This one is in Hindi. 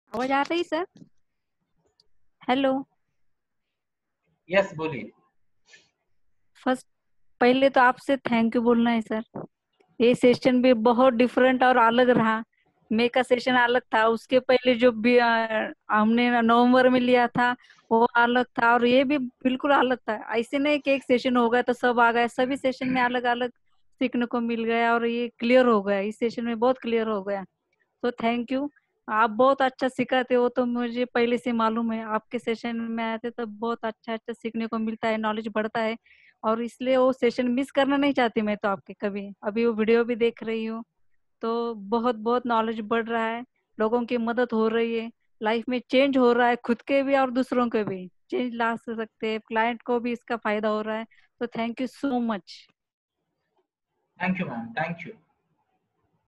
आवाज आ रही सर? हेलो। यस, बोलिए। फर्स्ट, पहले तो आपसे थैंक यू बोलना है सर। ये सेशन भी बहुत डिफरेंट और अलग रहा। मे का सेशन अलग था, उसके पहले जो भी हमने नवंबर में लिया था वो अलग था, और ये भी बिल्कुल अलग था। ऐसे नहीं कि एक सेशन हो गया तो सब आ गए, सभी सेशन में अलग अलग सीखने को मिल गया, और ये क्लियर हो गया, इस सेशन में बहुत क्लियर हो गया। तो थैंक यू। आप बहुत अच्छा सिखाते हो, तो मुझे पहले से मालूम है, आपके सेशन में आए थे तो बहुत अच्छा अच्छा सीखने को मिलता है, नॉलेज बढ़ता है। और इसलिए वो सेशन मिस करना नहीं चाहती मैं तो आपके कभी। अभी वो वीडियो भी देख रही हूँ, तो बहुत बहुत नॉलेज बढ़ रहा है, लोगों की मदद हो रही है, लाइफ में चेंज हो रहा है, खुद के भी और दूसरों के भी चेंज ला सकते हैं, क्लाइंट को भी इसका फायदा हो रहा है। तो thank you so much. Thank you ma'am, thank you.